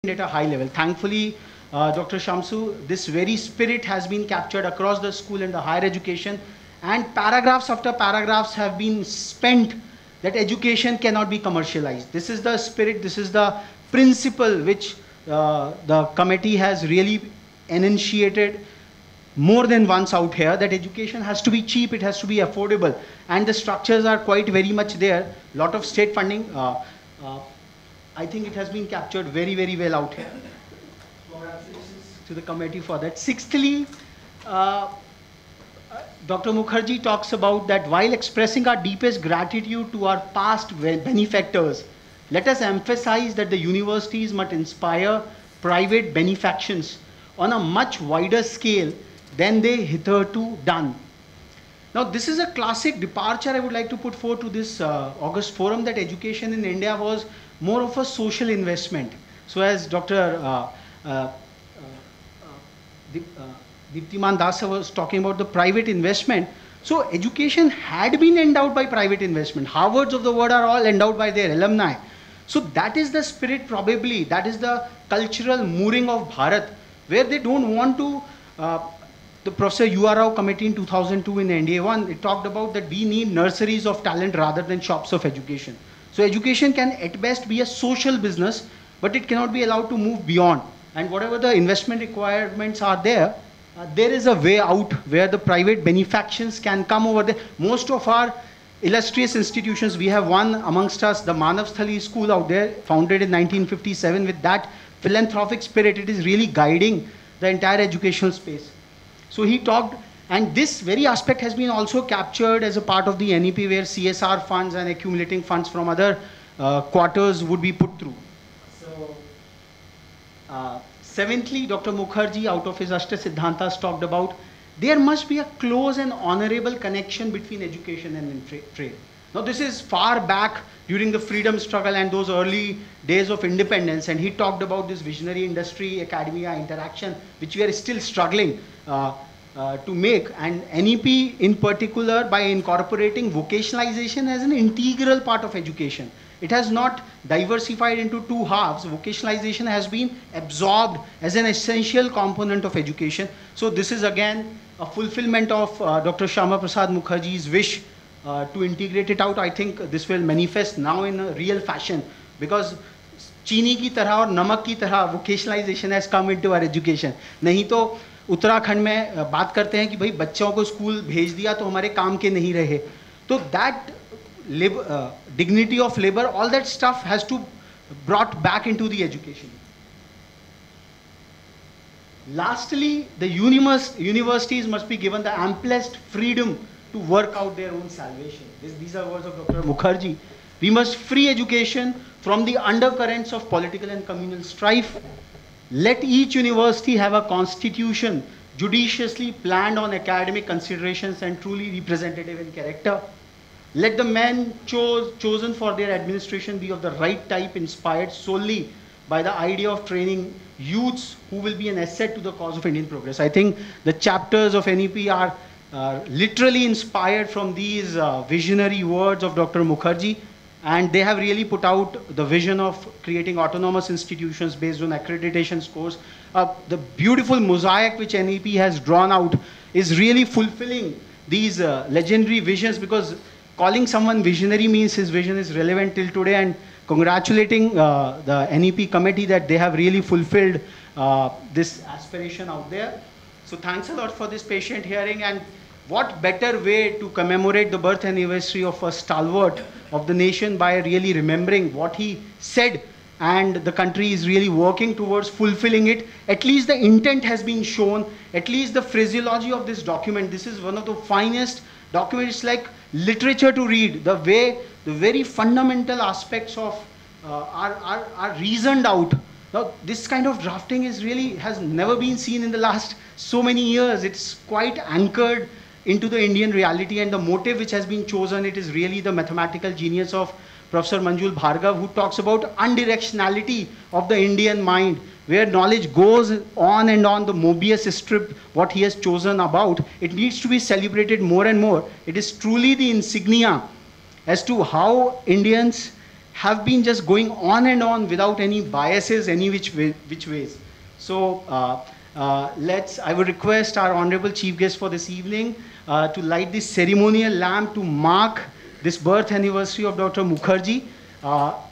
at a high level. Thankfully, Dr. Shamsu, this very spirit has been captured across the school and the higher education, and paragraphs after paragraphs have been spent that education cannot be commercialized. This is the spirit, this is the principle which the committee has really enunciated more than once out here, that education has to be cheap, it has to be affordable, and the structures are quite very much there. Lot of state funding. I think it has been captured very, very well out here. Congratulations to the committee for that. Sixthly, Dr. Mukherjee talks about that while expressing our deepest gratitude to our past benefactors, let us emphasize that the universities must inspire private benefactions on a much wider scale than they hitherto done. Now, this is a classic departure I would like to put forward to this August forum, that education in India was more of a social investment. So as Dr. Deeptiman Dasa was talking about the private investment, so education had been endowed by private investment. Harvards of the world are all endowed by their alumni. So that is the spirit, probably, that is the cultural mooring of Bharat, where they don't want to, the Professor U.R. Rao committee in 2002 in NDA 1, it talked about that we need nurseries of talent rather than shops of education. So education can at best be a social business, but it cannot be allowed to move beyond. And whatever the investment requirements are there, there is a way out where the private benefactions can come over there. Most of our illustrious institutions, we have one amongst us, the Manavsthali school out there, founded in 1957 with that philanthropic spirit. It is really guiding the entire educational space. So he talked, and this very aspect has been also captured as a part of the NEP, where CSR funds and accumulating funds from other quarters would be put through. So, seventhly, Dr. Mukherjee, out of his Ashta Siddhantas, talked about there must be a close and honorable connection between education and trade. Now, this is far back during the freedom struggle and those early days of independence, and he talked about this visionary industry academia interaction, which we are still struggling to make, and NEP in particular, by incorporating vocationalization as an integral part of education. It has not diversified into two halves. Vocationalization has been absorbed as an essential component of education. So this is again a fulfillment of Dr. Shyama Prasad Mukherjee's wish to integrate it out. I think this will manifest now in a real fashion, because चीनी की तरह और नमक की तरह vocationalization has come into our education. नहीं तो उत्तराखंड में बात करते हैं कि भाई बच्चों को स्कूल भेज दिया तो हमारे काम के नहीं रहे. तो that dignity of labor, all that stuff has to brought back into the education. Lastly, the universities must be given the amplest freedom to work out their own salvation. These are words of Dr. Mukherjee. We must free education from the undercurrents of political and communal strife. Let each university have a constitution judiciously planned on academic considerations and truly representative in character. Let the men chosen for their administration be of the right type, inspired solely by the idea of training youths who will be an asset to the cause of Indian progress. I think the chapters of NEP are literally inspired from these visionary words of Dr. Mukherjee, and they have really put out the vision of creating autonomous institutions based on accreditation scores. The beautiful mosaic which NEP has drawn out is really fulfilling these legendary visions, because calling someone visionary means his vision is relevant till today, and congratulating the NEP committee that they have really fulfilled this aspiration out there. So thanks a lot for this patient hearing, and what better way to commemorate the birth anniversary of a stalwart of the nation by really remembering what he said, and the country is really working towards fulfilling it. At least the intent has been shown, at least the phraseology of this document. This is one of the finest documents. It's like literature to read, the way the very fundamental aspects of are reasoned out. Now, this kind of drafting is really has never been seen in the last so many years. It's quite anchored into the Indian reality, and the motive which has been chosen, it is really the mathematical genius of Professor Manjul Bhargav, who talks about undirectionality of the Indian mind, where knowledge goes on and on, the Mobius strip, what he has chosen about, it needs to be celebrated more and more. It is truly the insignia as to how Indians have been just going on and on without any biases, any which ways. So I would request our honorable chief guest for this evening to light this ceremonial lamp to mark this birth anniversary of Dr. Mukherjee.